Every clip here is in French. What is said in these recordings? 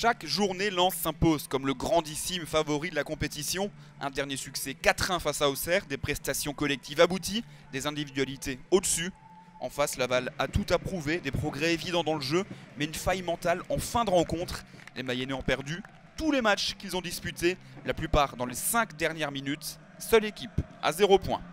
Chaque journée, Lens s'impose comme le grandissime favori de la compétition. Un dernier succès 4-1 face à Auxerre, des prestations collectives abouties, des individualités au-dessus. En face, Laval a tout approuvé, des progrès évidents dans le jeu, mais une faille mentale en fin de rencontre. Les Mayennais ont perdu tous les matchs qu'ils ont disputés, la plupart dans les 5 dernières minutes. Seule équipe à 0 points.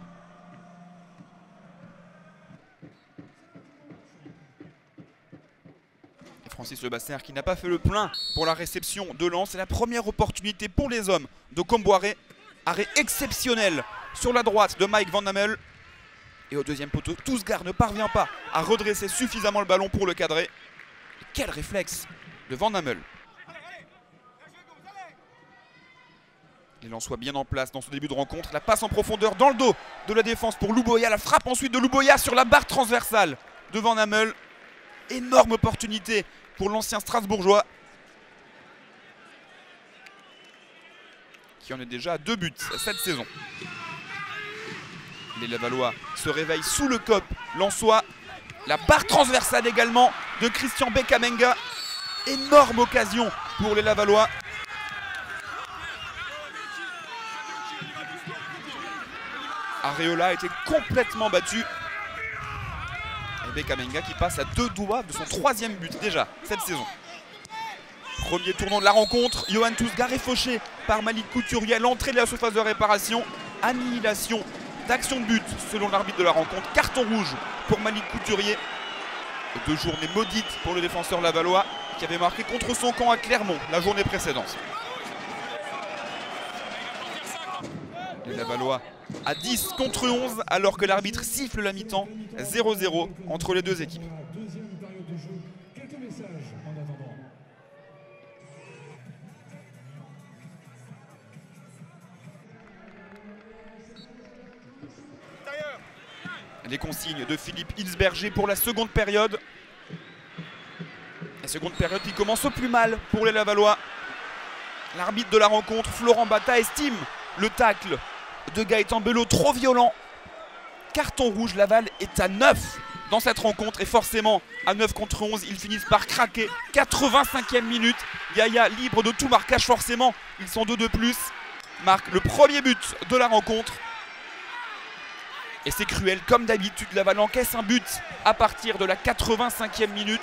Francis Le Basser qui n'a pas fait le plein pour la réception de Lens. C'est la première opportunité pour les hommes de Comboiré. Arrêt exceptionnel sur la droite de Mike Van Hammel. Et au deuxième poteau, Tousgar ne parvient pas à redresser suffisamment le ballon pour le cadrer. Et quel réflexe de Van Hammel. Les Lensois bien en place dans ce début de rencontre. La passe en profondeur dans le dos de la défense pour Louboya. La frappe ensuite de Louboya sur la barre transversale de Van Hammel. Énorme opportunité pour l'ancien Strasbourgeois qui en est déjà à 2 buts cette saison. Les Lavallois se réveillent sous le cop lensois. La barre transversale également de Christian Bekamenga. Énorme occasion pour les Lavallois. Areola a été complètement battu. Et Bekamenga qui passe à 2 doigts de son 3e but déjà cette saison. Premier tournant de la rencontre, Johan Tousgar est fauché par Malik Couturier à l'entrée de la surface de réparation. Annihilation d'action de but selon l'arbitre de la rencontre. Carton rouge pour Malik Couturier. 2 journées maudites pour le défenseur lavallois qui avait marqué contre son camp à Clermont la journée précédente. Les Lavallois à 10 contre 11 alors que l'arbitre siffle la mi-temps. 0-0 entre les deux équipes. Les consignes de Philippe Hilsberger pour la seconde période. La seconde période qui commence au plus mal pour les Lavallois. L'arbitre de la rencontre, Florent Bata, estime le tacle de Gaëtan Bello trop violent. Carton rouge, Laval est à 9 dans cette rencontre et forcément à 9 contre 11, ils finissent par craquer. 85e minute, Yaya libre de tout marquage forcément, ils sont 2 de plus. Marque le premier but de la rencontre. Et c'est cruel, comme d'habitude, Laval encaisse un but à partir de la 85e minute.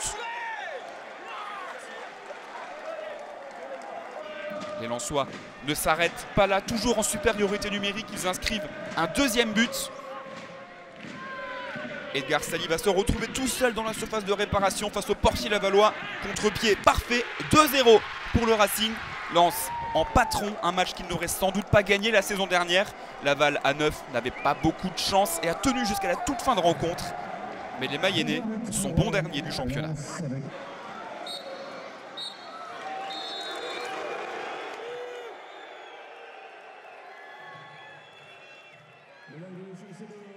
Les Lensois ne s'arrêtent pas là, toujours en supériorité numérique, ils inscrivent un 2e but. Edgar Sali va se retrouver tout seul dans la surface de réparation face au portier lavallois. Contre-pied parfait, 2-0 pour le Racing. Lens en patron, un match qu'il n'aurait sans doute pas gagné la saison dernière. Laval à 9 n'avait pas beaucoup de chance et a tenu jusqu'à la toute fin de rencontre. Mais les Mayennais sont bons derniers du championnat. Mesdames et messieurs,